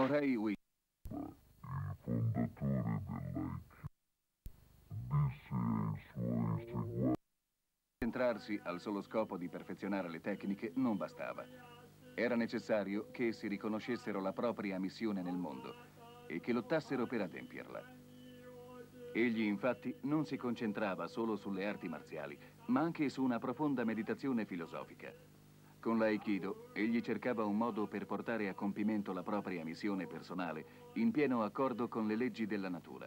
Samurai Ueshiba, concentrarsi al solo scopo di perfezionare le tecniche non bastava. Era necessario che essi riconoscessero la propria missione nel mondo e che lottassero per adempierla. Egli infatti non si concentrava solo sulle arti marziali, ma anche su una profonda meditazione filosofica. Con l'Aikido egli cercava un modo per portare a compimento la propria missione personale in pieno accordo con le leggi della natura.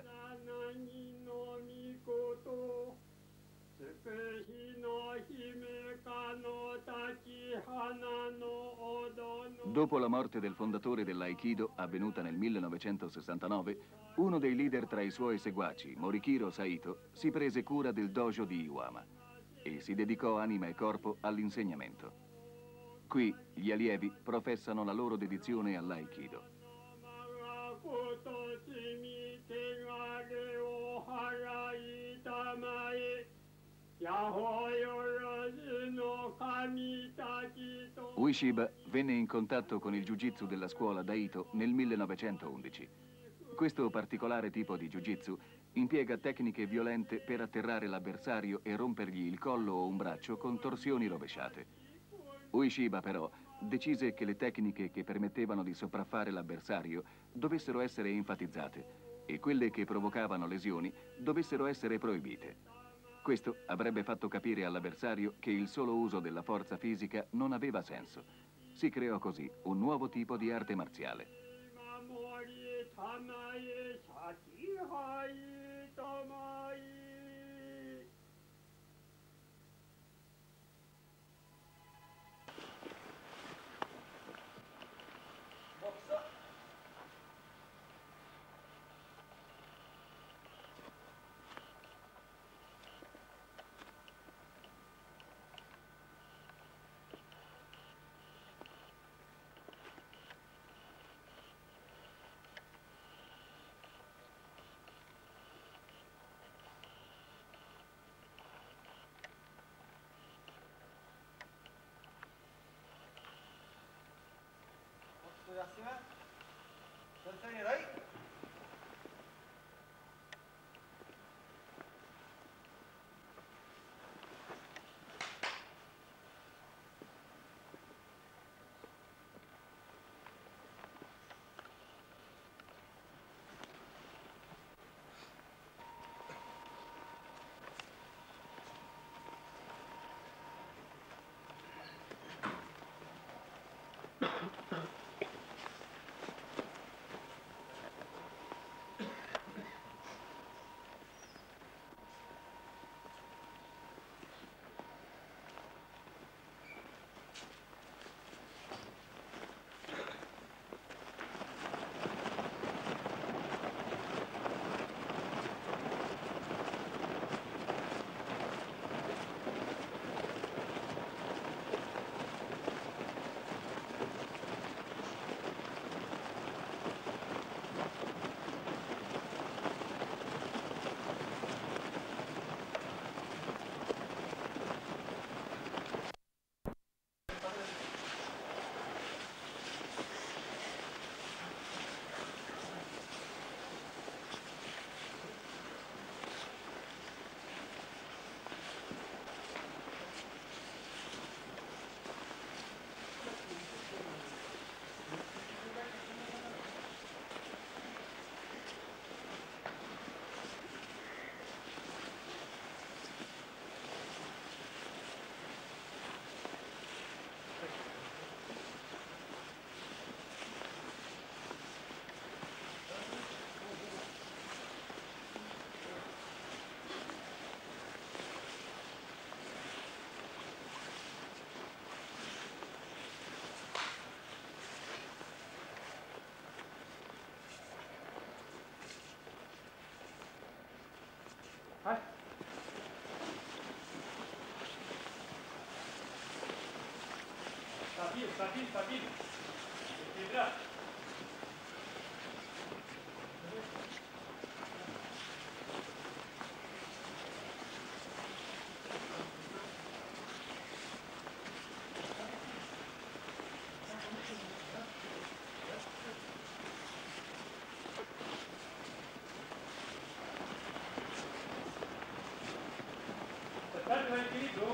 Dopo la morte del fondatore dell'Aikido, avvenuta nel 1969, uno dei leader tra i suoi seguaci, Morihiro Saito, si prese cura del dojo di Iwama e si dedicò anima e corpo all'insegnamento. Qui gli allievi professano la loro dedizione all'Aikido. Ueshiba venne in contatto con il Jiu-Jitsu della scuola Daito nel 1911. Questo particolare tipo di Jiu-Jitsu impiega tecniche violente per atterrare l'avversario e rompergli il collo o un braccio con torsioni rovesciate. Ueshiba però decise che le tecniche che permettevano di sopraffare l'avversario dovessero essere enfatizzate e quelle che provocavano lesioni dovessero essere proibite. Questo avrebbe fatto capire all'avversario che il solo uso della forza fisica non aveva senso. Si creò così un nuovo tipo di arte marziale. Stabil. Equilibrat. Concentrați la echilibru.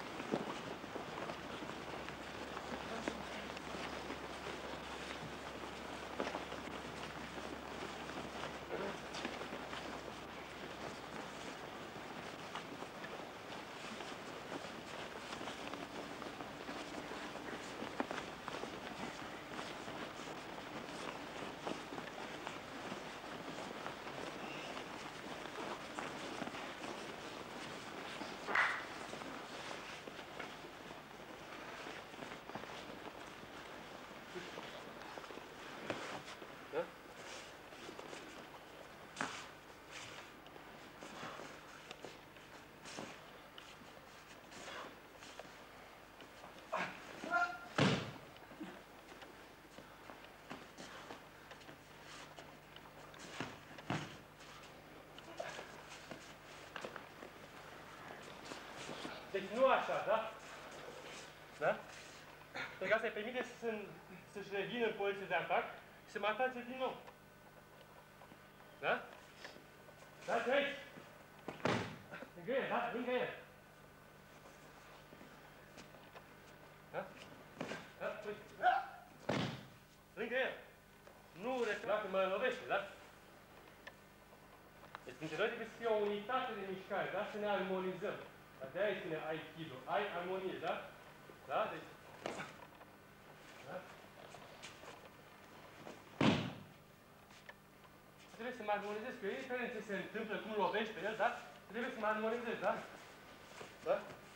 Deci nu așa, da? Da? Pentru că asta îi permite să-și revină în poziție de atac și să mă atace din nou. Da? Da, de aici. Lângă el, da? Lângă el. Da? Da? Uite. Lângă el. Nu dacă mă lovește, da? Deci între noi trebuie să fie o unitate de mișcare, da? Să ne armonizăm. Dar de-aia îi spune Aikido. Ai armonie, da? Da? Deci... Da? Trebuie să mă armonizez cu el, indiferent ce se întâmplă, cum lovești pe el, da? Trebuie să mă armonizez, da? Da?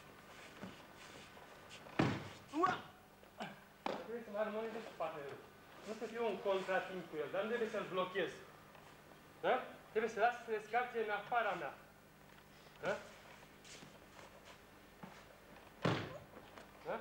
Trebuie să mă armonizez cu partenerul. Nu să fiu un contratimp cu el, dar nu trebuie să-l blochez. Da? Trebuie să las să se descarce în afara mea. Da? Da?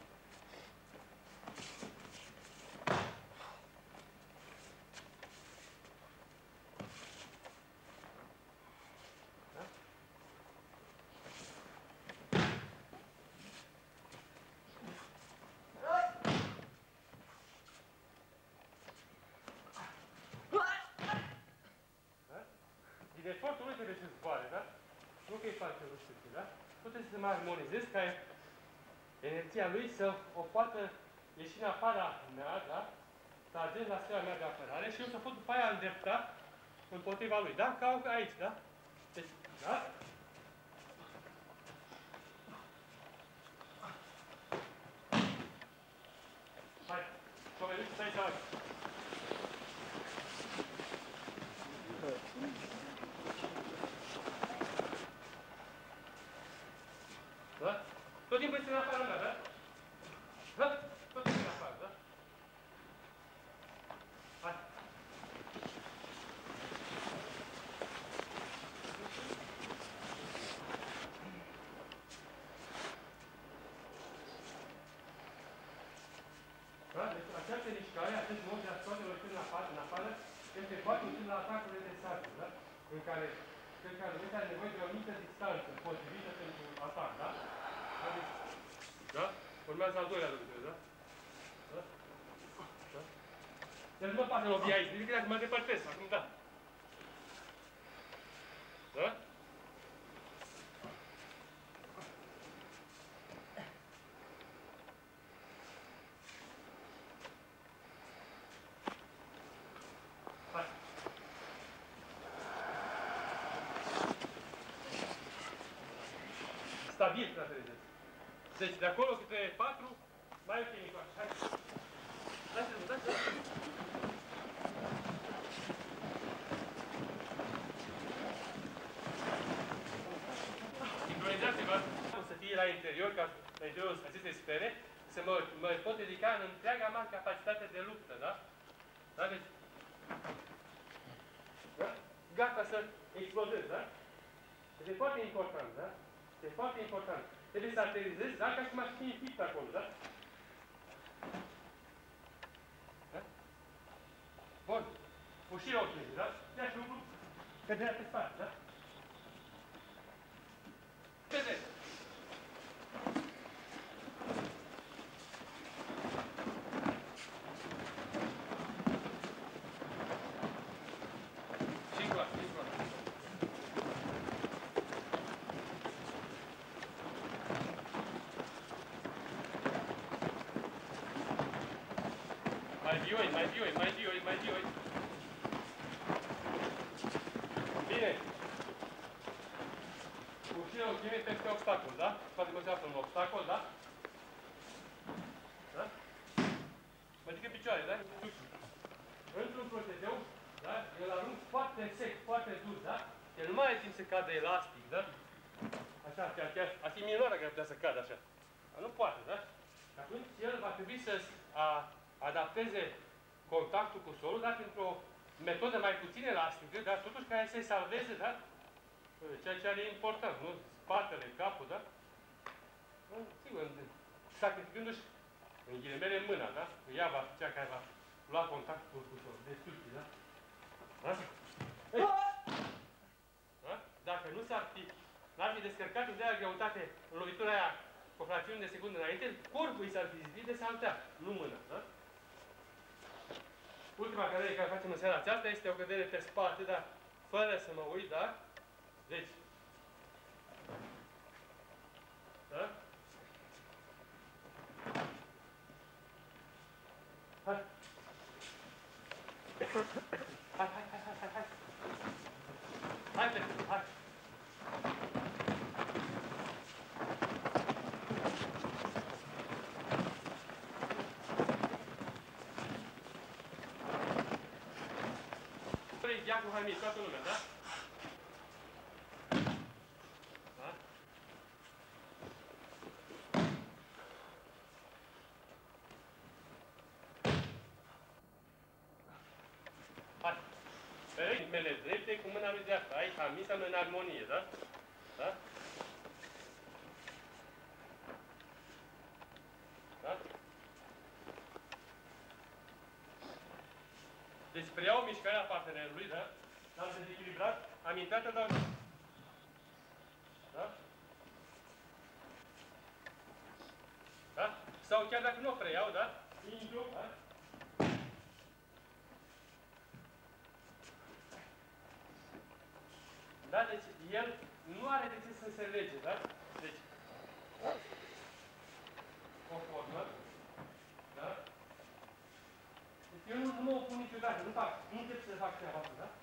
Efortul lui trebuie să zboare, da? Nu că îi face rușuții, da? Nu trebuie să mă armonizez ca energia lui să o poată ieși în afara mea, da? Să ajung la sfera mea de apărare și eu să pot după aia îndrepta împotriva lui, da? Ca aici, da? Deci, da? Hai, Comeniți, stai să aici. Da? Tot timpul este în afara mea, da? Da? Tot timpul în afară, da? Hai. Da? Deci această mișcare, acest mod de a scoate oricând în afară, este foarte util la atacurile de sarcină, da? În care cel care are nevoie de o mică distanță potrivită pentru atac, da? Da? Urmează al doilea lucru, da? Da? Da? Deci nu mă pasă lovii aici, decât dacă mă depărtez, acum da. Da? Hai. Stabil, frate, vedeți. Deci de acolo câte 4, mai ok, Nicoaș, hai. Dați-l, dați-l. Sincronizați-vă. O să fie la interior, ca la interiorul acestei sfere, să mă pot dedica în întreaga mea capacitate de luptă, da? Da? Deci... Da? Gata să explodez, da? Deci e foarte important, da? E foarte important. Trebuie să aterizez, da? Ca și cum aș fi înfipt acolo, da? Da? Bun. Ușirea ochii, da? Ia și lucru. Căderea pe spate, da? Vedeți! vioi, mai vioi, mai vioi, mai vioi. Bine. Ușile o chimie peste obstacol, da? Poate că se află un obstacol, da? Da? Mă zic picioare, da? Într-un procedeu, da? Eu arunc foarte sec, foarte dur, da? El nu mai are timp să cadă elastic, da? Așa, asta e minoară care putea să cadă așa. Dar nu poate, da? Și atunci el va trebui să adapteze contactul cu solul, dar printr-o metodă mai puțin elastică, dar totuși care să-i salveze, da? Ceea ce are important, nu? Spatele, capul, da? Sigur, sacrificându-și în ghilimele mâna, da? Ea va fi cea care va lua contactul cu solul. De sus, da? Da? Ei! Da? Dacă nu n-ar fi descărcat de greutate în lovitura aia cu o fracțiune de secundă înainte, corpul i s-ar fi zidit de saltea, nu mâna, da? Ultima cădere care facem în seara aceasta este o cădere pe spate, dar fără să mă uit, da? Deci, da? Hai! Hai, hai, hai, hai, hai! Hai, Petru, hai! Ia cu Hamid, toată lumea, da? Da? Hai! Perechile drepte cu mâna lui dreaptă. Aici Hamid înseamnă în armonie, da? Da? Da? Deci preiau mișcarea partenerului, da? L-am dezechilibrat, am intrat, îl dau jos. Da? Da? Sau chiar dacă nu o preiau, da? Intru, da? Da? Deci el nu are de ce să se lege, da? Deci, o formă, da? Deci eu nu mă opun niciodată, nu încep să fac treaba asta, da?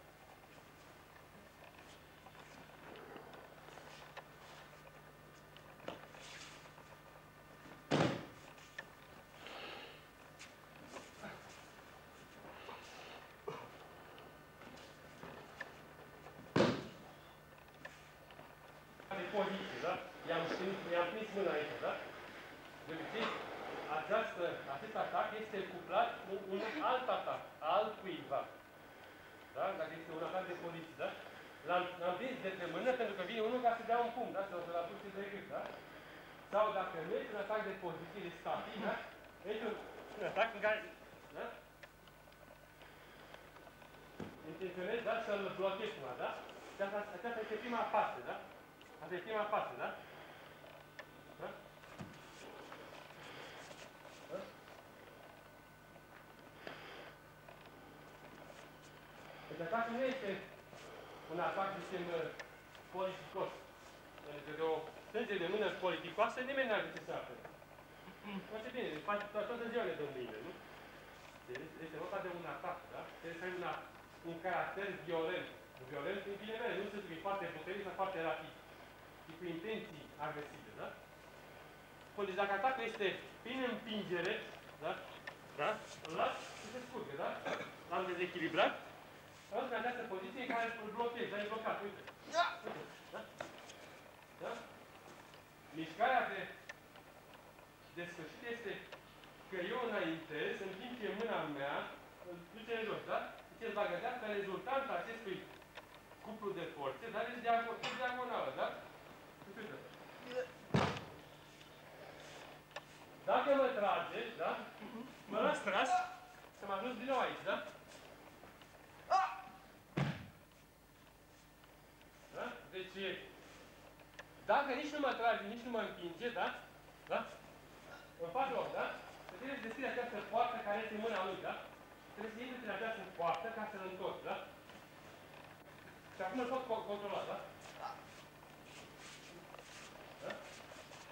De poziție, da? I-am prins mâna aici, da? De obicei, acest atac este cuplat cu un alt atac, altcuiva. Da? Dacă este un atac de poziție, da? L-am prins de mână pentru că vine unul ca să dea un pumn, da? Sau să-l apuce de gât, da? Sau dacă nu este un atac de poziție, de static, da? Este un atac în care, da? Intenționez, da? Să-l blochez cumva, da? Și aceasta este prima fază, da? Asta e prima fază, da? Da? Da? Deci atacul nu este un atac, zicem, politicos. Pentru că de o strângere de mână politicoasă, nimeni n-ar de ce să apere. Foarte bine, deci toată ziua ne dăm mâine, nu? Deci este vorba de un atac, da? Trebuie să ai un caracter violent. Violent, în bine mele, nu se zic, e foarte puternic sau foarte rapid. Și cu intenții agresive, da? Bun, deci dacă atacul este prin împingere, da? Da? Îl las și se scurge, da? L-am dezechilibrat. Am în această poziție în care îl blochez, da? E blocat, uite. Uite, da? Da? Mișcarea de sfârșit este că eu înaintez, în timp ce mâna mea îl duce în jos, da? Deci el va gădea ca rezultanta acestui cuplu de forțe, dar este diagonală, da? Uite. Dacă mă trage, da? Mă las tras, să mă ajungi din nou aici, da? Da? Deci, dacă nici nu mă trage, nici nu mă împinge, da? Da? Îmi fac loc, da? Trebuie să deschide această poartă care este în mâna lui, da? Trebuie să intri în această poartă ca să-l întorc, da? Și acum îl pot controla, da? Da?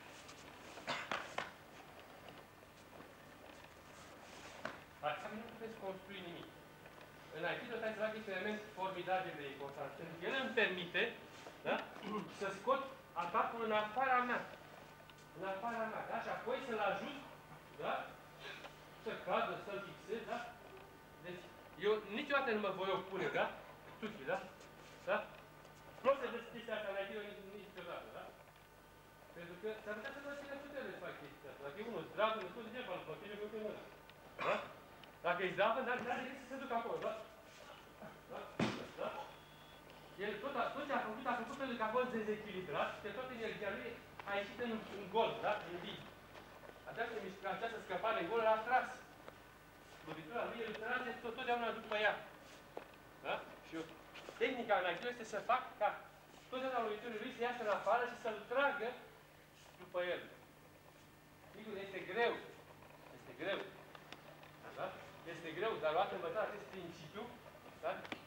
Hai, să nu construi nimic. În Aikido trebuie să fac este element formidabil de important. Pentru că el îmi permite, da, să scot atacul în afara mea. În afara mea, da? Și apoi să-l ajut, da? Să cadă, să-l fixez, da? Deci, eu niciodată nu mă voi opune, da? Tuchi, da? Da? Nu o să vezi chestia asta în Aikido niciodată, da? Pentru că s-ar putea să vă ține putere să fac chestia asta. Dacă e unul zdravă, nu spune degeaba, nu poate cu mână. Da? Dacă e zdravă, n-are decât să se ducă acolo, da? Da? Da? El tot ce a făcut pentru că a fost dezechilibrat, că toată energia lui a ieșit în gol, da? În vid. Această scăpare în gol l-a tras. Lovitura lui, el trage totdeauna după ea. Da? Și tehnica în Aikido este să fac ca totdeauna loviturile lui să iasă în afară și să-l tragă după el. Sigur, este greu. Este greu. Da? Este greu, dar luat învățat acest principiu, da?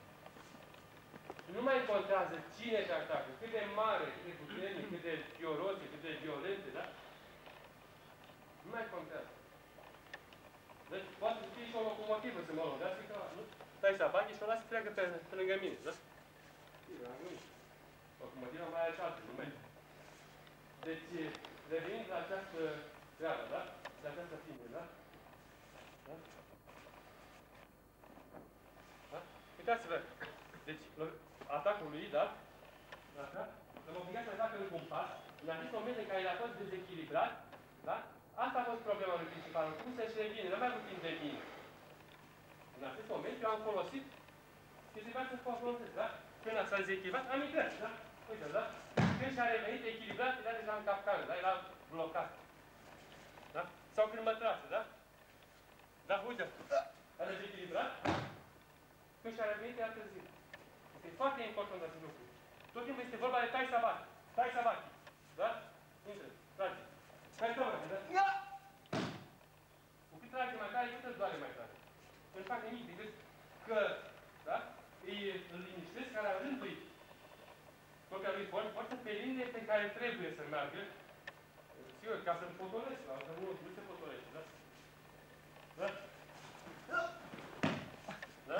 Nu mai contează cine te atacă, cât de mare, cât de puternic, cât de fioroase, cât de violente, da? Nu mai contează. Deci, poate să fie și o locomotivă să mă lovească ca, nu? Stai să afaci și o las să treacă pe lângă mine, da? Locomotiva mai are și alte, nu mai. Deci, revenind la această treabă, da? La această filmă, da? Da? Da? Uitați-vă. Deci, atacul lui, da? Așa? L-am obligat să atacă în compas. În acest moment în care el a fost dezechilibrat, da? Asta a fost problema lui principală. Cum să-și revine? N-am mai avut timp de mine. În acest moment eu am folosit și trebuia să folosesc, da? Când s-a dezechilibrat, am intrat, da? Uite, da? Când și-a revenit echilibrat, era deja în capcană, da? Era blocat. Da? Sau când mă trase, da? Da, uite. A dezechilibrat. Când și-a revenit, era târziu. Este foarte important acest lucru. Tot timpul este vorba de tai sabaki. Tai sabaki. Da? Intră, trage. Hai să mă, da? Cu cât trage mai tare, cât îți doare mai tare. Nu fac nimic decât că, da? Îl liniștesc care a rânduit propria lui forță pe linie pe care trebuie să meargă. Sigur, ca să-l potolesc, altfel nu se potolește, da? Da? Da?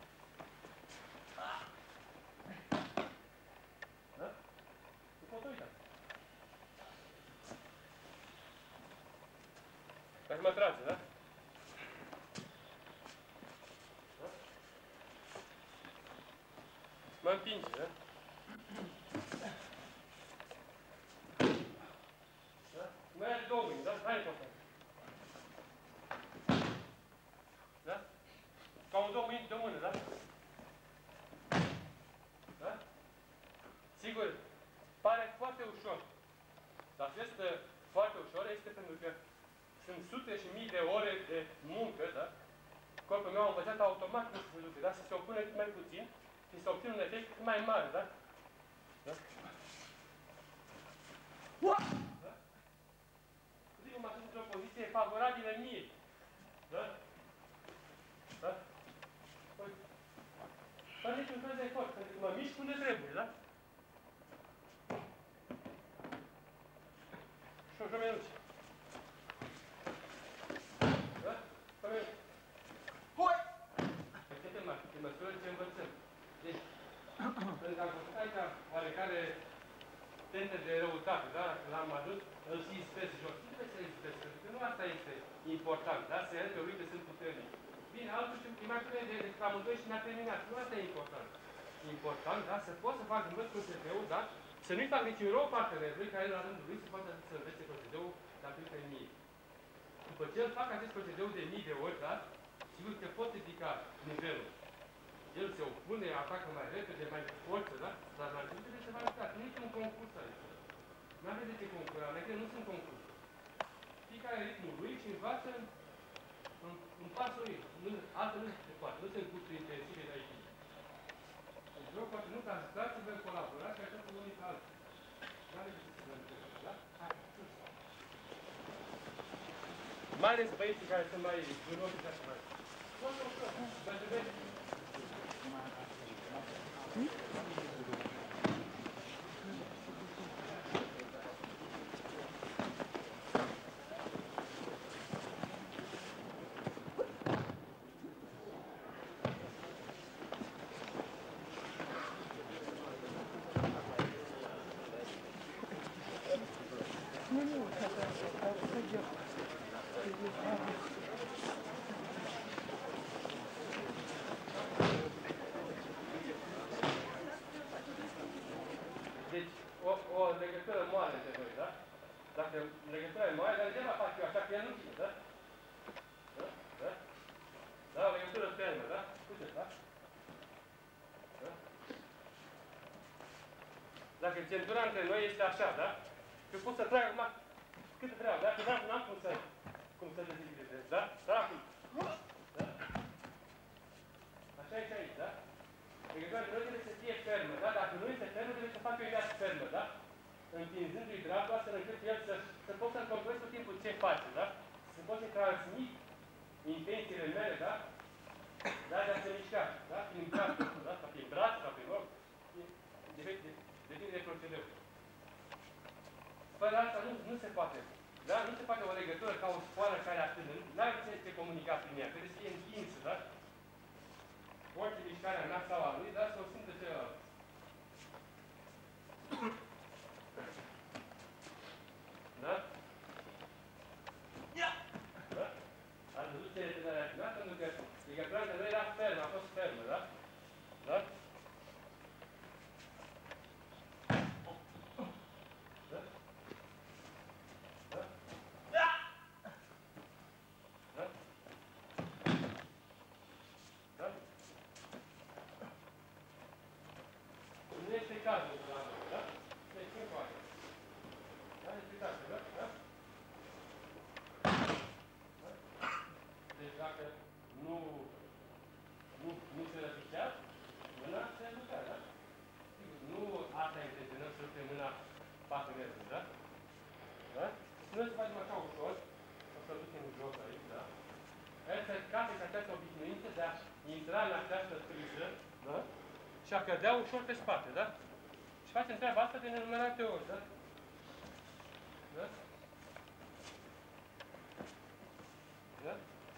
Da? Nu pot uita. Dacă mă trage, da? Da? Mă împinge, da? Da? Mai are 2 mâini, da? Hai important. Da? Ca un 2 mâini de mână, da? Da? Sigur, pare foarte ușor. Dar acest foarte ușor este pentru că sunt sute și mii de ore de muncă, da? Corpul meu a învățat automat cum să se duce, da? Să se opune cât mai puțin și să obțină un efect cât mai mare, da? Da? Da? Zic, mă așez într-o poziție favorabilă mie. Da? Da? Păi, fără niciun fel de efort, pentru că mă mișc unde trebuie, da? Și o jomenuță. Da? Jomenuță. Hoi! Pe măsură ce învățăm. Deci, pentru că am făcut aici oarecare tente de răutate, da? L-am adus, îl și ispesc jos. Nu trebuie să-l ispesc, pentru că nu asta este important, da? Să arăt că uite, sunt puternic. Bine, altul și imaginea de amândoi și ne-a terminat. Nu asta e important. Important, da? Să pot să fac învăț procedeul, da? Să nu-i fac niciun rău partenerului care la rândul lui se poate să învețe procedeul datorită mie. După ce îl fac acest procedeu de mii de ori, da? Sigur că pot ridica nivelul. El se opune, atacă mai repede, mai cu forță, da? Dar la început trebuie să vă arătați. Nu este un concurs aici. Nu aveți de ce concurs. Adică nu sunt concurs. Fiecare ritmul lui și învață în pasul lui. Altă nu se poate. Nu sunt cursuri intensive de aici. Deci eu poate nu ca să vă colaborați și așa să unii cu alții. Nu aveți de ce să vă întâlniți, da? Hai, sus. Mai ales băieții care sunt mai bunoși și așa mai. Nu, vă trebuie. Deci, o legătură moale între noi, da? Dacă legătura e moale, dar de la fac eu așa, că ea nu știe, da? Da? Da? Da, o legătură fermă, da? Uite, da? Da? Dacă centura între noi este așa, da? Eu pot să trag acum cât vreau, da? Că n-am cum să deschide, da? Da? Da? Așa e și aici, da? Legătura între noi trebuie să fie fermă, da? Dacă nu este fermă, trebuie să fac eu ideea fermă, da? Întinzându-i dragul, astfel încât el să pot să-l controlez tot timpul ce face, da? Să pot să transmit intențiile mele, da? Da, de a se mișca, da? Prin braț, da? Sau prin braț, sau prin loc. Depinde de procedeu. Fără asta nu se poate. Da? Nu se poate o legătură ca o sfoară care atârnă. N-ai ce comunica prin ea. Trebuie să fie întinsă, da? Orice mișcare a mea sau a lui, da? Să o simtă celălalt. Da? Da? Ați văzut ce este de reacționat? Pentru că legătura între noi era fermă, a fost fermă, da? Da? Nu este cazul de la noi, da? Deci cum face? Da? Este cazul, da? Da? Deci dacă nu se răsucea, mâna se răsucea, da? Nu asta intenționăm să rupe mâna partenerului, da? Da? Noi să facem așa ușor, o să ducem jos aici, da? El să capeți această obișnuință de a intra în această priză, da? Și a cădea ușor pe spate, da? Și facem treaba asta de nenumărate ori, da? Da? Da?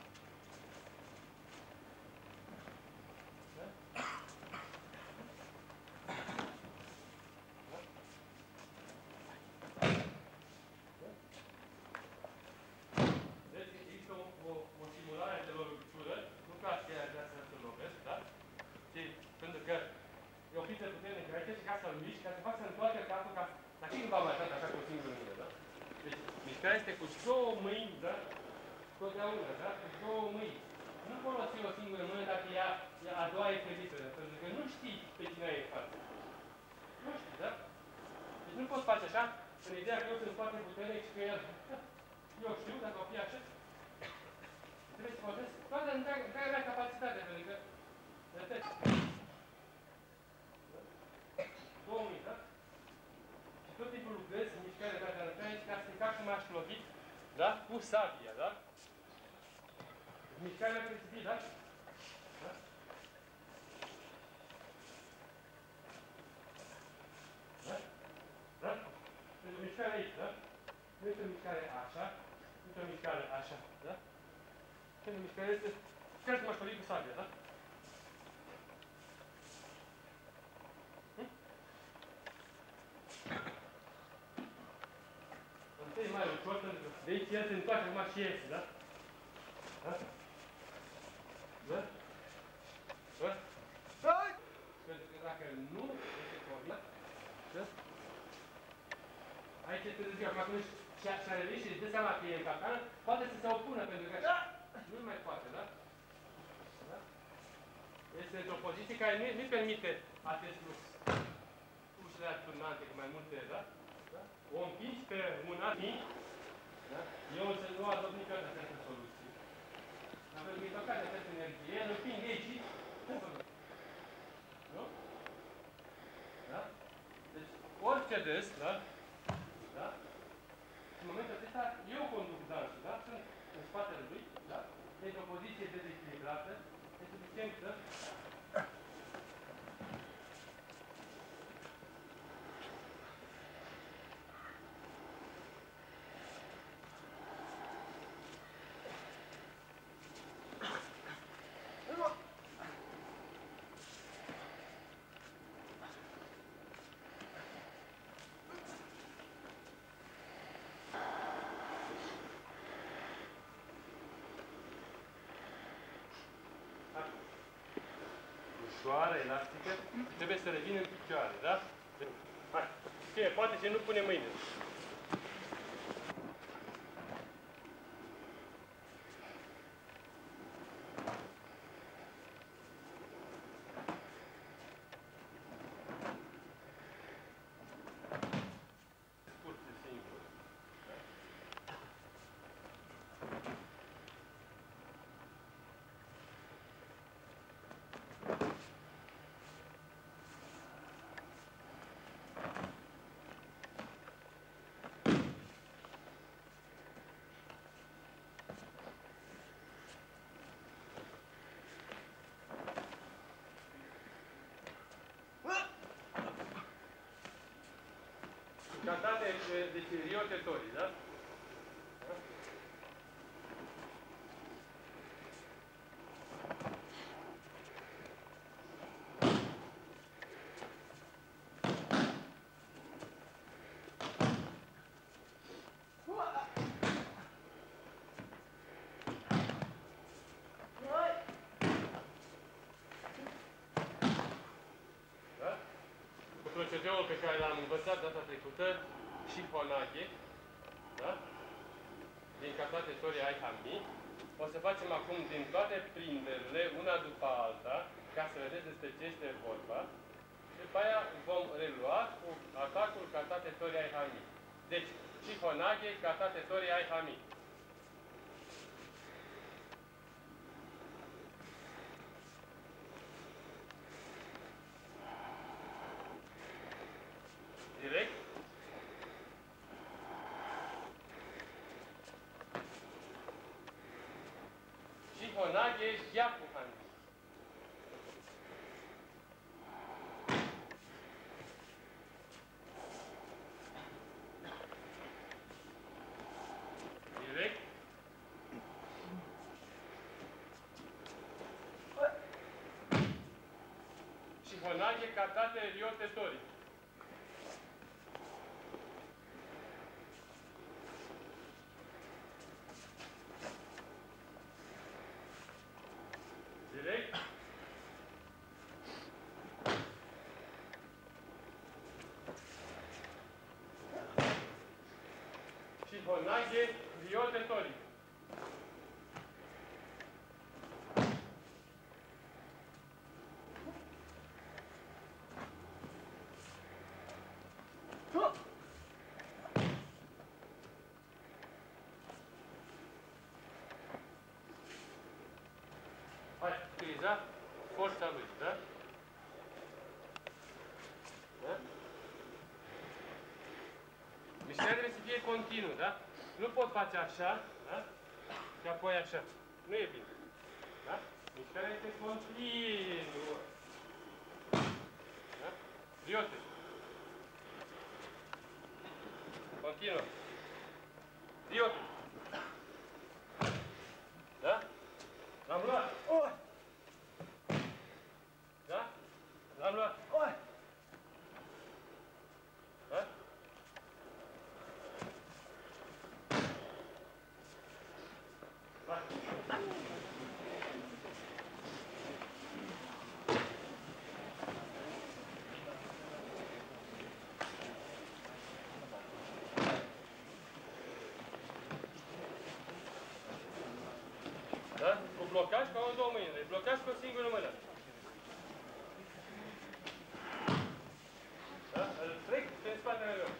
Da? Deci există o simulare de lovitură, nu ca aceea de asta să lovesc, da? Și pentru că e o piță puternică aici și ca să-l miști, ca să fac să întoarcă capul, ca la când va mai face așa cu o singură mână, da? Deci mișcarea este cu două mâini, da? Totdeauna, da? Cu două mâini. Nu folosi o singură mână dacă a doua e fericită, pentru că nu știi pe cine ai în față. Nu știi, da? Deci nu poți face așa, în ideea că eu sunt foarte puternic și că el... Eu știu, dacă o fi așa, trebuie să folosesc toată întreaga mea capacitate, pentru că... Repet. Două mâini, da? Și tot timpul lucrez în mișcarea mea de arătare ca să ca cum aș lovi, da? Cu sabia, da? Mișcarea mea trebuie să fie, da? Da? Da? Da? Deci mișcarea aici, da? Nu este o mișcare așa, nu este o mișcare așa, da? Când mișcarea este chiar cum aș lovi cu sabia, da? Întâi mai ușor, pentru că de aici el se întoarce acum și iese, da? Da? Da? Da? Pentru că dacă nu este corect, da? Aici este târziu, acum atunci și-a revenit și își dă seama că e în capcană, poate să se opună, pentru că nu mai poate, da? Da? Este într-o poziție care nu-i permite acest lucru. Ușile turnante cu mai multe, da? Da? O împingi pe una, da? Eu însă nu adopt niciodată această soluție. Avem mijlocat de această energie, îl împing aici, nu? Da? Deci, orice des, da? Da? În momentul acesta, eu conduc dansul, da? Sunt în spatele lui, da? Deci o poziție dezechilibrată, e suficient să... ușoară, elastică, trebuie să revină în picioare, da? Hai, ce, poate să nu pune mâine. Cantate, deci riotetorii, da? Procedeul pe care l-am învățat data trecută, șifonage, da? Din cantate Torii Aihami. O să facem acum din toate prinderile, una după alta, ca să vedeți despre ce este vorba. Și după aia vom relua cu atacul cantate Torii Aihami. Deci, șifonage, cantate Torii Aihami. Direct. Șifonage, Japuhani. Direct. Șifonage, cantate riotetorii. Direct. Șifonage, riotetorii. Hai, utiliza forța lui, da? Da? Mișcarea trebuie să fie continuu, da? Nu pot face așa, da? Și apoi așa. Nu e bine. Da? Mișcarea este continuă. Da? Riote. Continuă. Riote. Da? L-am luat. Da? L-am luat. Da? Hai. Da? Cu blocaj ca în două mâinile. Blocaj cu o singură mână. Da? Îl trec prin spatele meu.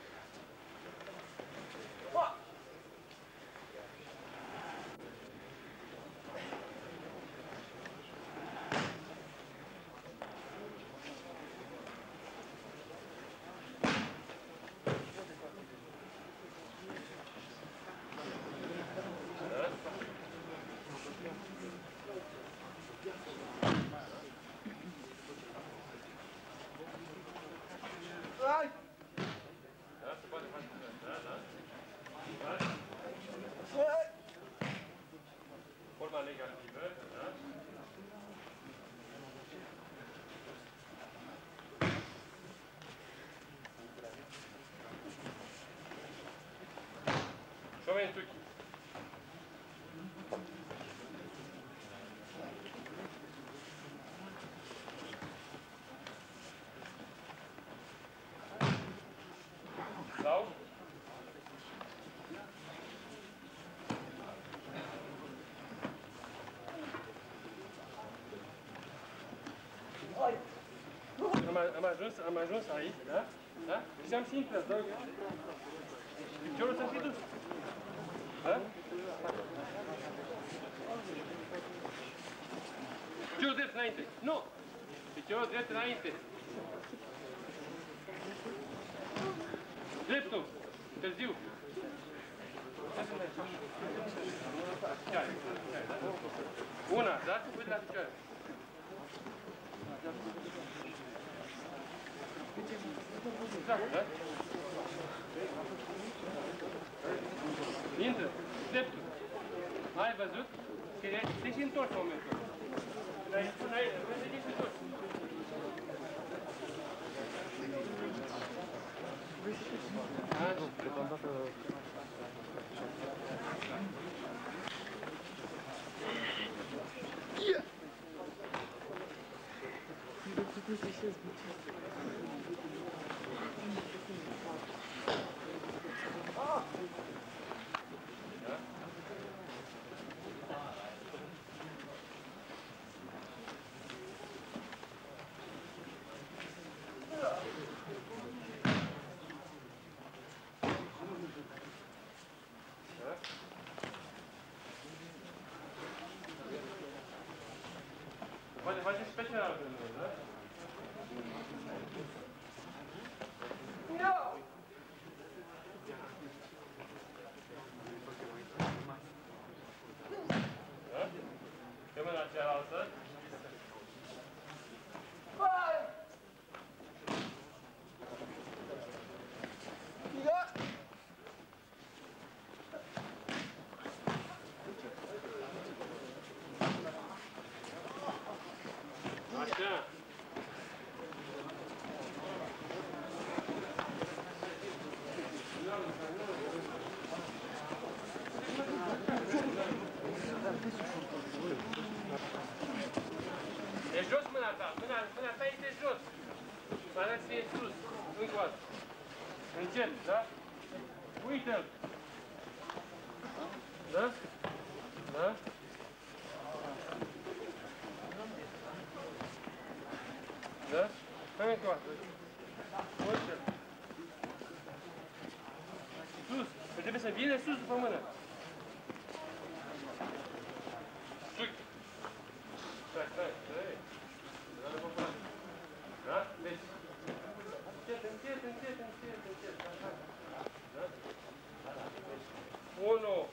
Da? am ajuns aici, da? Da? Și am și intrat, da? Piciorul să-mi fi dus. Da? Piciorul drept înainte. Nu! Piciorul drept înainte. Dreptul. Târziu. Una, da? Uite la picioare. Exact, da? Intră. Dreptul. Ai văzut? Că te-ai și întors în momentul ăla. N-ai, te-ai și întors. Poate face special, da? No! Da? Pe mâna cealaltă. Așa. E jos mâna ta, mâna ta este jos. Mâna ta e sus, încă o dată. Încet, da? Uită-l. Da? Da? Da? Hai încă o dată. Uite-l. Sus. Trebuie să vină sus după mână. Stai. Da? Deci. Încet. Da? 1.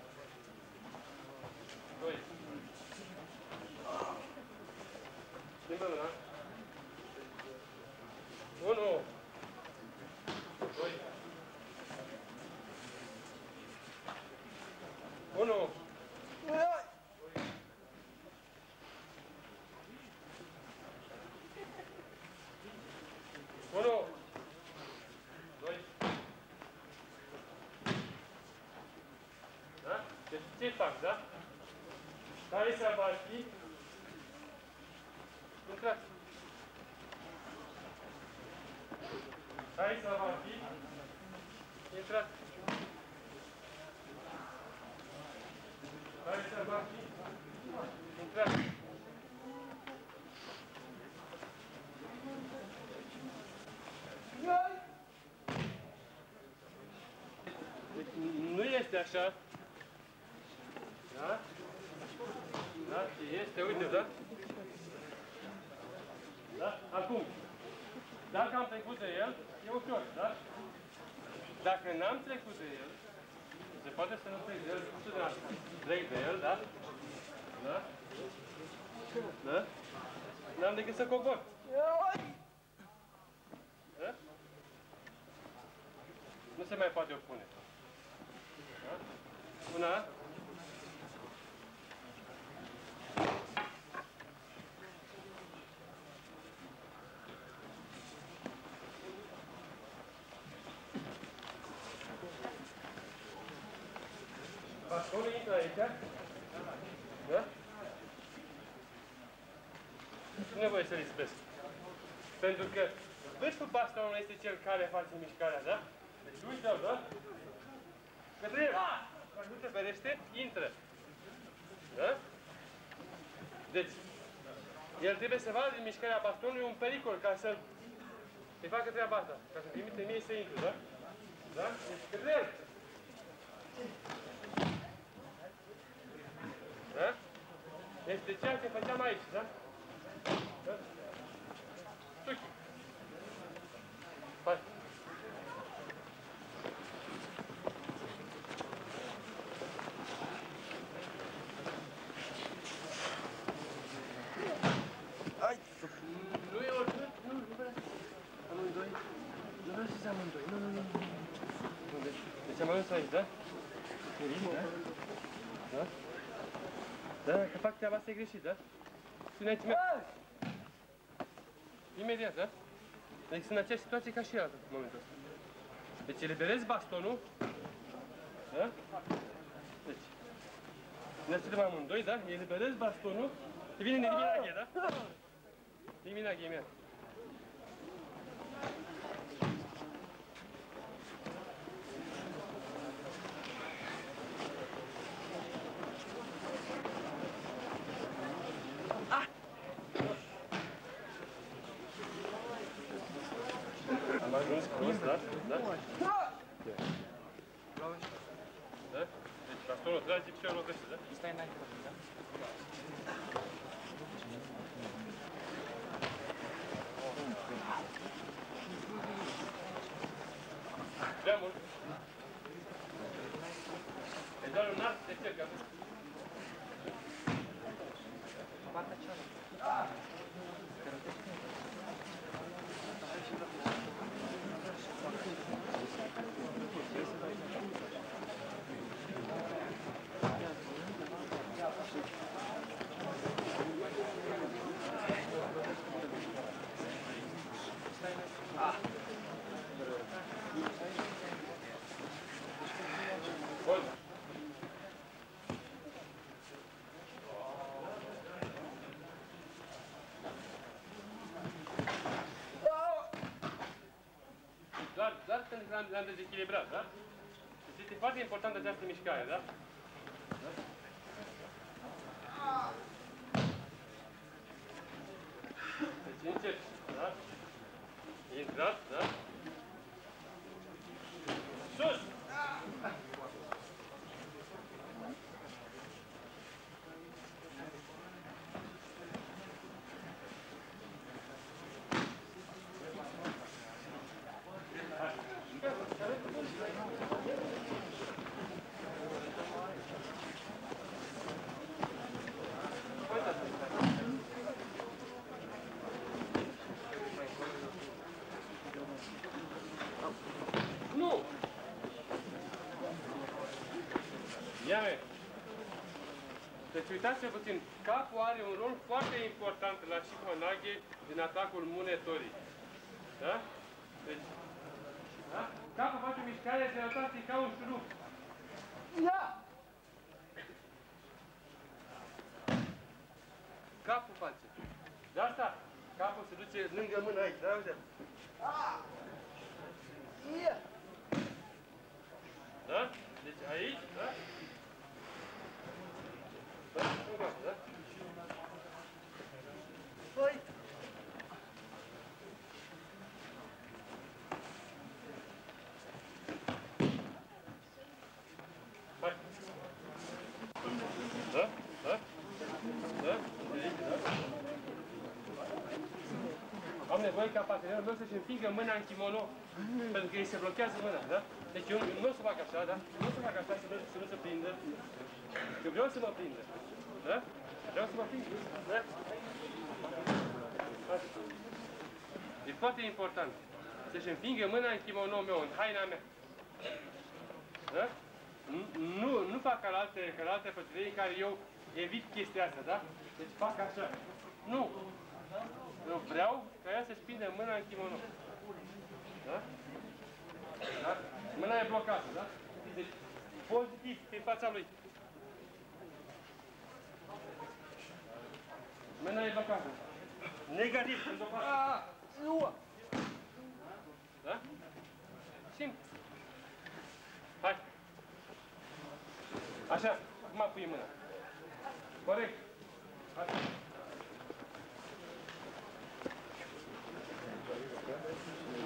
2. Schimbă mâna. 1. 2. 1. Da? Deci ce fac, da? Care să va fi? Intrați. Care să va fi? Intrați. Care să va fi? Intrați. Nu este așa. Da? Da? Este, uite, da? Da? Acum, dacă am trecut de el, e ușor, da? Dacă n-am trecut de el, se poate să nu trec de el, trec de el, da? Da? Da? N-am decât să cobor. Da? Nu se mai poate opune. Da? Una. Bastonul intră aici. Da? Nu e nevoie să lispesc. Pentru că vârful bastonului este cel care face mișcarea, da? Deci uite-l, da? Către el. Dacă nu te ferește, intră. Da? Deci, el trebuie să vadă din mișcarea bastonului un pericol ca să-l Să-i facă treaba asta, ca să trimite mie să intru, da? Da? Deci, cădrel! Da? Este ceea ce făceam aici, da? Da? Tuchi! Hai! Hai! Nu e oricât, nu vreau. Amândoi. Nu vreau să-ți amândoi, nu. Deci am ajuns aici, da? Da? Da? Da, că fac treaba asta e greșit, da? Spuneți mea. Imediat, da? Deci sunt în aceeași situație ca și altă, în momentul ăsta. Deci eliberezi bastonul, da? Deci, ne așteptăm amândoi, da? Eliberezi bastonul, te vine Neriminaghe, da? Neriminaghe, imediat. Am ajuns prost, da? Da? Da? Deci bastonul trage piciorul lovește, da? Stai înainte, da? Prea mult. E doar un nas de cercă. Partea cealaltă. Bun. Doar pentru că l-am dezechilibrat, da? Deci este foarte importantă această mișcare, da? Deci încet, da? Intrat, da? Sus! Nu! Ia-me! Deci uitați-vă puțin, capul are un rol foarte important la Shihonage din atacul munetorii. Da? Deci, da? Capul face o mișcare de rotație ca un șurub. Ia! Capul face. De asta, capul se duce lângă mână aici, da? Uite. Ia! Da? Deci aici, da? Da? Încoace, da? Hai! Hai. Da? Da? Da? Da? Am nevoie ca partenerul meu să-și împingă mâna în kimono, pentru că îi se blochează mâna, da? Deci eu nu o să fac așa, da? Nu o să fac așa să nu se prindă. Eu vreau să mă prindă, da? Vreau să mă prind, da? E foarte important să-și împingă mâna în kimono meu, în haina mea. Da? Nu fac ca la alte pătrării în care eu evit chestia asta, da? Deci fac așa. Nu! Eu vreau ca ea să-și prindă mâna în kimono. Da? Da? Mâna e blocată, da? Deci, pozitiv, pe fața lui. Mâna e blocată. Negativ, într-o parte. Nu! Da? Simplu. Hai. Așa, acum pui mâna. Corect. Hai.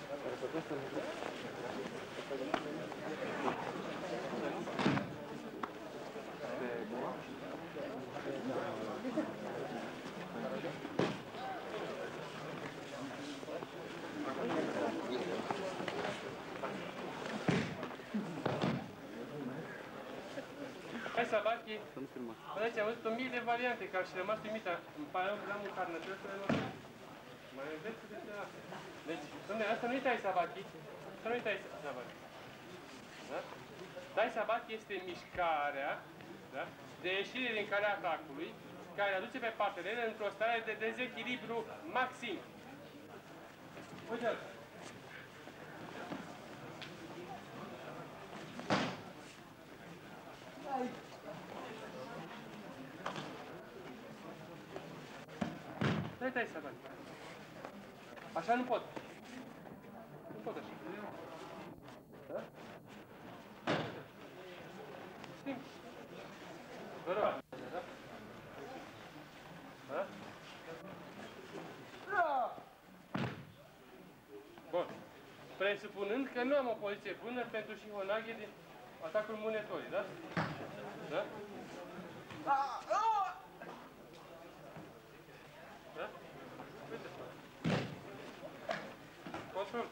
Hai să abachi. Aici am văzut 1000 de variante, că am și rămas uimită. Îmi pare rău că n-am un carnător să le notez. Mai înveți de astea. Deci, dom'le, asta nu-i tai sabaki. Asta nu-i tai sabaki. Da? Tai sabaki este mișcarea, da? De ieșire din calea atacului, care aduce pe partener într-o stare de dezechilibru maxim. Uite-l. Tai sabaki. Așa nu pot. Nu pot așa. Da? Știm. Vă rog. Da? Da? Bun. Presupunând că nu am o poziție bună pentru Shihonage din atacul Munetorii, da? Da? Da? Uite. Control.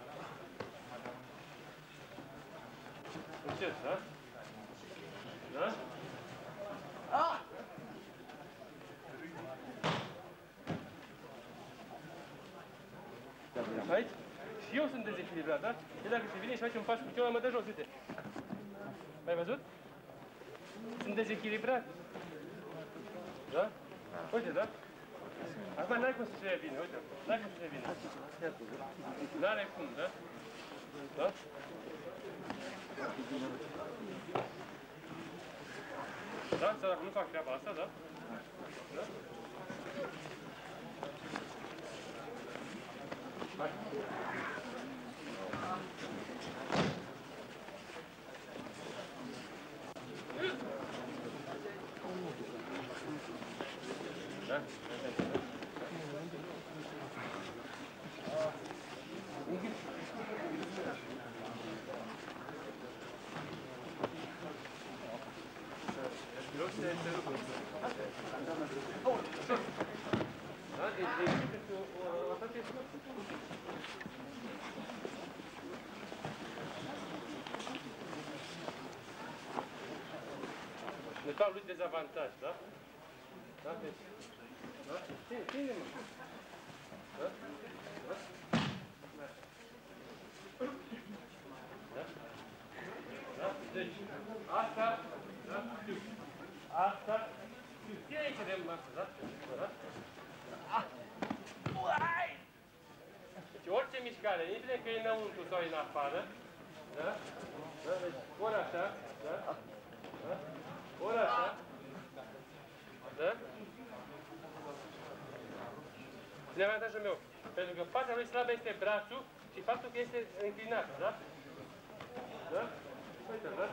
Încet, da? Da? Aici? Și eu sunt dezechilibrat, da? Și dacă se vine și face un pas cu celălalt, mă dă jos, uite. Ai văzut? Sunt dezechilibrat. Da? Uite, da? Acum n-ai cum să se revină, uite. N-ai cum să se revină. N-are cum, da? Da? Da? Sau dacă nu fac treaba asta, da? Da? Hai. Da? Ne dau lui dezavantaj, da? Da? Deci, da? Ține-mă. Da? Da? Da? Da? Deci, asta, da? Știu. Asta, știu. Ține aici de masă, da? Da? Deci, orice mișcare, indiferent că e înăuntru sau e în afară, da? Da? Deci, ori așa, da? Da? Ori așa, da? Din avantajul meu, pentru că partea lui slabă este brațul și faptul că este înclinat, da? Da? Uite, da?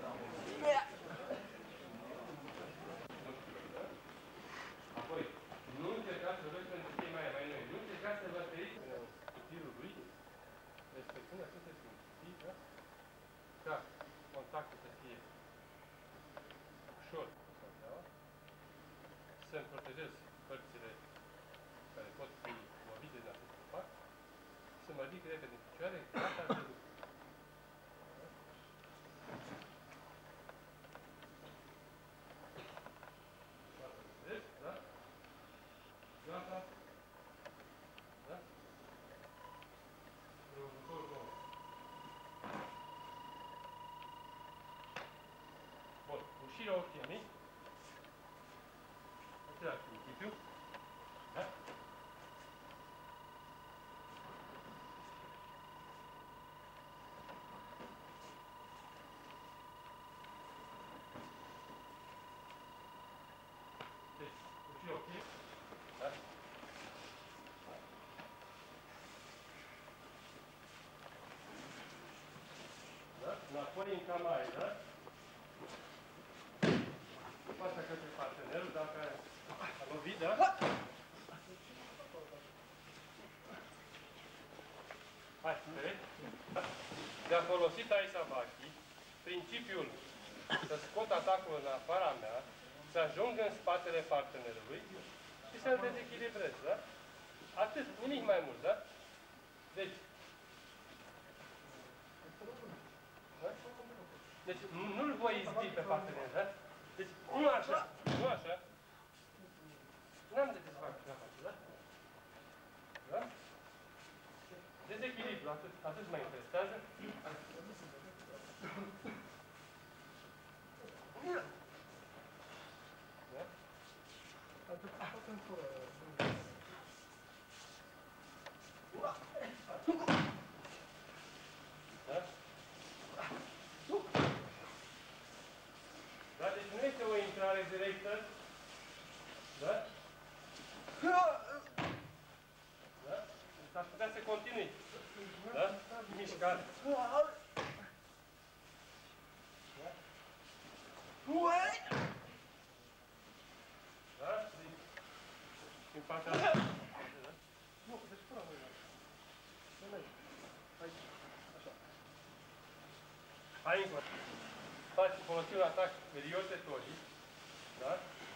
Apoi, nu încercați să vezi pentru cei mai noi, nu încercați să vă feriți cu tirul lui, respectând aceste simții, da? Ca contactul să fie ușor, să-mi protejez părțile care pot fi movite din acest copac, să mă ridic repede în picioare, gata de lucru. Da? Gata? Da? Următorul nou. Bun, ușirea ochii. Același principiu. Da? Deci, ușirea ochii. Da? Da? Înapoi în camaie, da? Fața către partenerul, dacă a lovit, da? Hai, vedeți? De-a folosit Aisabaki principiul să scot atacul în afara mea, să ajung în spatele partenerului și să-l dezechilibrez, da? Atât, nimic mai mult, da? Deci, da? Deci nu-l voi izbi pe partener, da? Deci, nu așa, nu așa. N-am de ce să fac treaba asta, da? Da? Dezechilibru, atât mă interesează. Da? Deci nu este o intrare directă. Da? Da? Deci ar putea să continui. Da? Mișcare. Da? Da? Deci, în partea asta. Nu, deci până voi. Hai încă. Faci folosi un atac periotetorii. Da?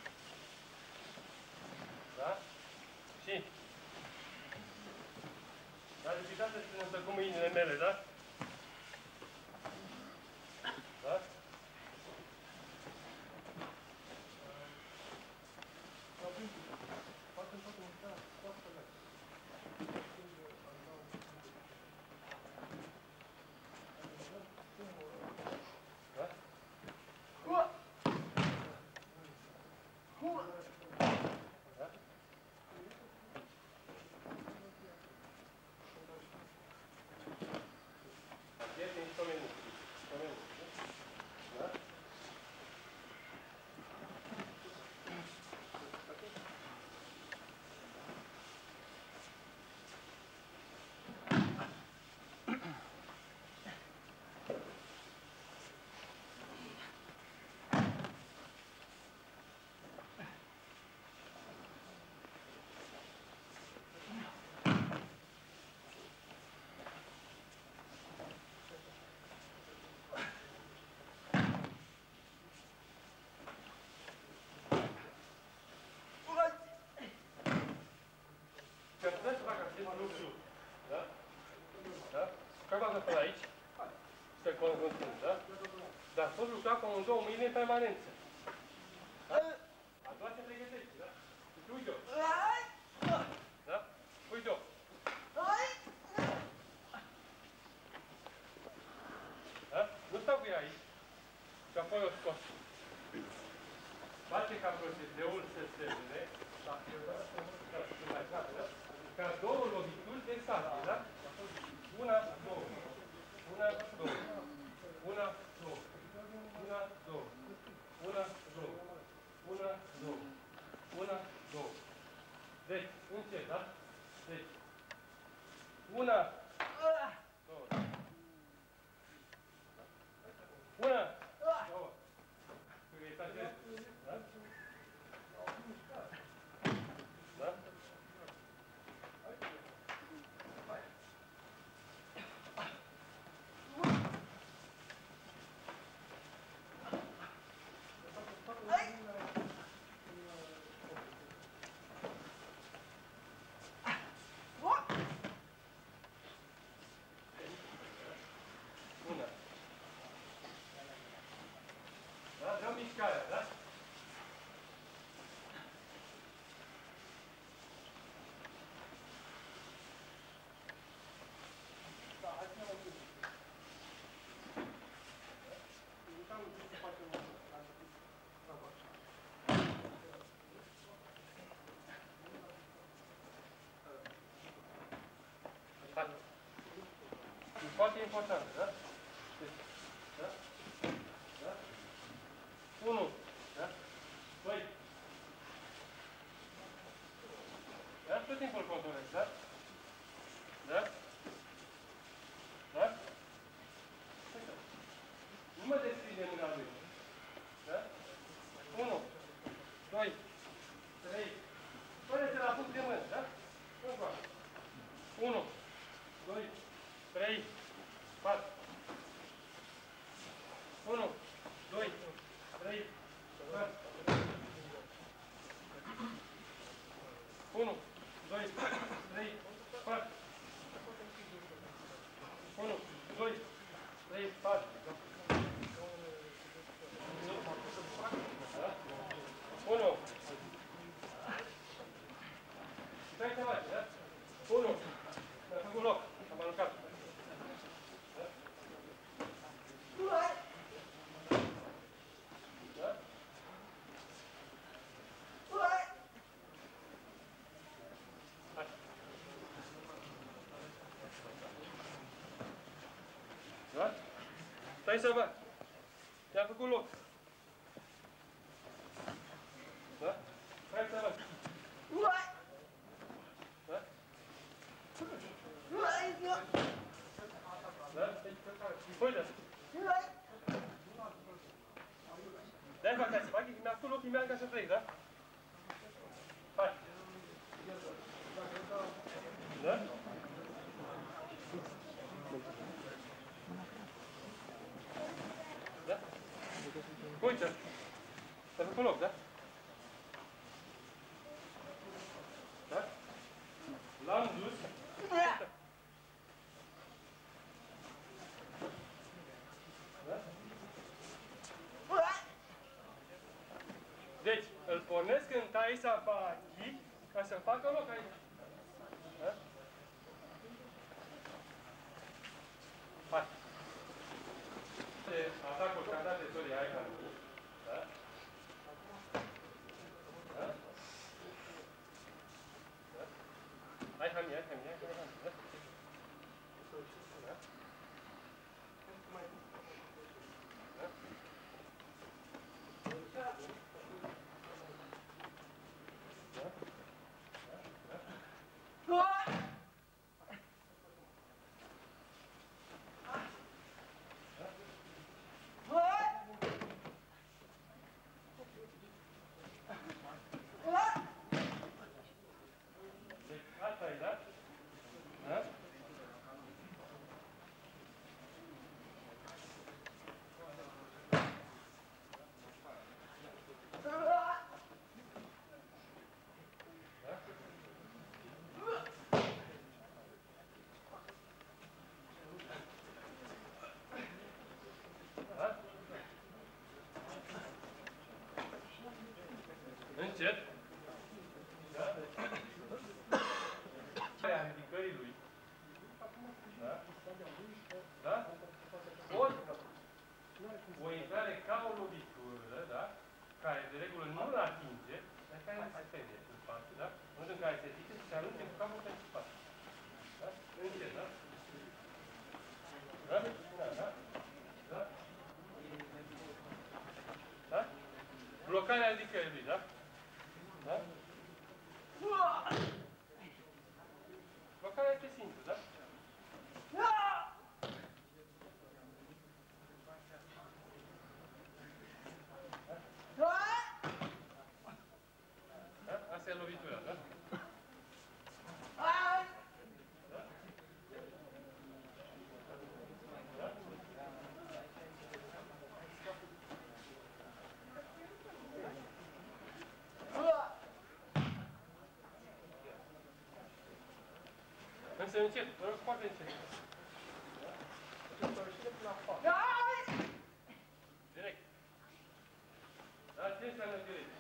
Da? Și? Da? Deci uitați să ținem să cu mâinile mele, da? Da? Da? Da? Călbați până aici. Să continui, da? Dar poți lucra cu amândouă mâine în permanență. Da? A doua se pregătește, da? Deci uite-o. Da? Uite-o. Da? Nu stau cu ea aici. Și apoi o scot. Face ca procedeul să se vede. Ca două lovituri de sabie, da? Una, două. Una, două. Una, două. Una, două. Una, două. Una, două. Una, două. Deci, încet, da? Deci, una, două. Una, două. Exagerez, da? Da? Mișcarea, da? Da, hai să ne mai gândim. Uitam ce să facem la început. Hai. E foarte important, da? Da? Da? 1, da? 2. Da? Tot timpul controlez, da? Da? Da? Uite. Nu mă deschide mâna lui. Da? 1, 2, 3. Până se la punct de mână, da? 1, 2, Stai să văd. Te-a făcut loc. Da? Hai să văd. Da? Da? Uite. Dai fac hai să fac, mi-a făcut loc, mi-a ca să plec, da? Hai. Da? Da? Uite. Te-a făcut loc, da? Da? L-am dus. Da? Deci, îl pornesc în Taisa Bachi ca să facă loc aici. Da? Hai. Atacul cantat de Soria Aihami. Da? Da? Da? Aihami, da? Da? Încet. Da? A ridicării lui. Da? Da? Ori o intrare ca o lovitură, da? Care de regulă nu-l atinge, dar care nu se teme în spate, da? În momentul în care se ridice, se arunce cu capul pe spate. Da? Încet, da? Da? Da? Da? Da? Blocarea ridicării lui, da? Da? Blocarea este simplă, da? Da? Asta e lovitura, da? Însă încet, vă rog foarte încet. Direct. Da, ce înseamnă direct?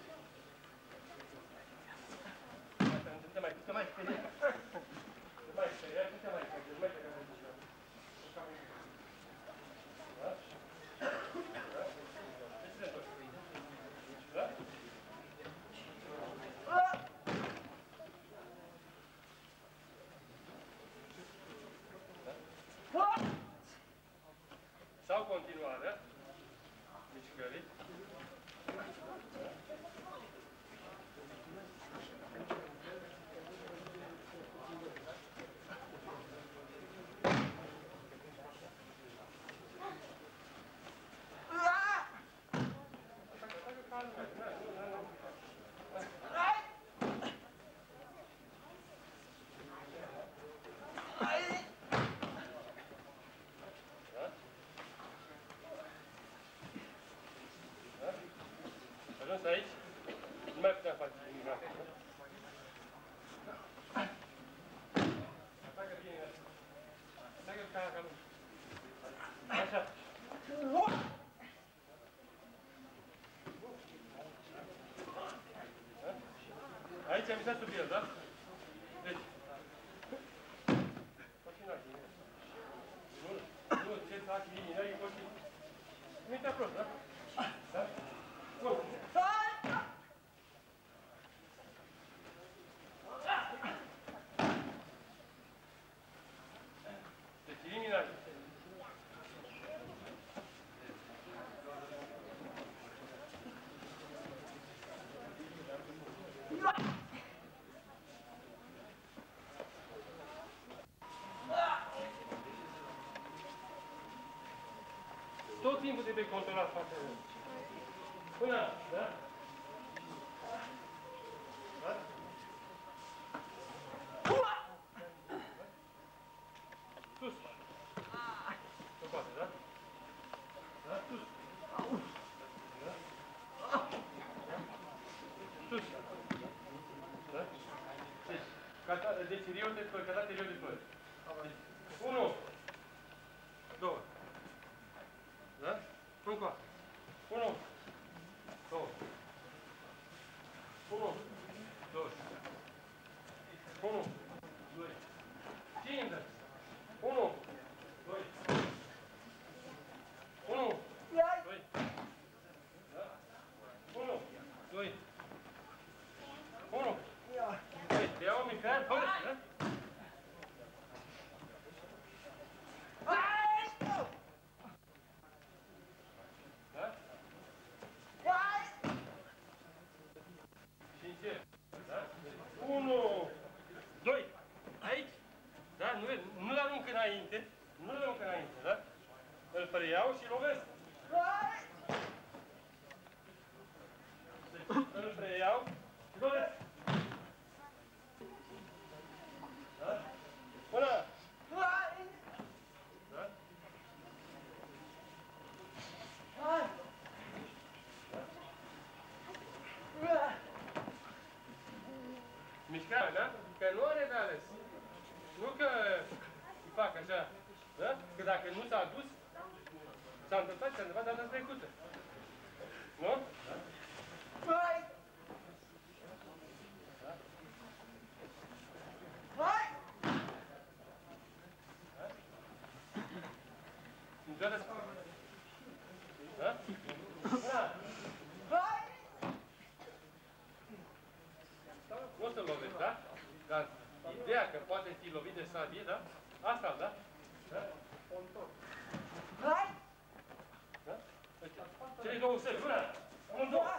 Asta nu te mai speria. Nu mai speria, nu te mai speria, nu mai speria. Da? Da? Ce se întorc? Da? Sau continuarea mișcării. Ajuns aici, nu mai putem face nimic. Atacă bine. Atacă ca lui. Așa. Aici am visat sub el, da? Deci. Continuați. Nu, ce faci linii, n-ai continuu. Nu uita prost, da? Da? Bun. Deci eliminat. tot timpul trebuie controlat fața lui. Până, da? Da? Sus. Se poate, da? Da? Sus. Da? Da? Sus. Da? Deci, riul de flori, cătate riul de flori. 1, 2. Da? Încă. 1, 2. 1, 2. 1, 2. 5. 1, 2. 1, 2. Da? 1, 2. 1, 2. Te iau micat, fără, da? Îl preiau și lovesc. Îl preiau și lovesc. Da? Până! Da? Mișcarea, da? Că nu are de ales. Nu că îi fac așa, da? Că dacă nu s-a dus, s-a întâmplat data trecută. Nu? Da? Da? Nu o să lovești, da? Dar ideea că poate fi lovit de sabie, da? Asta, da? Da? Da? Cele două sări, una, un, două.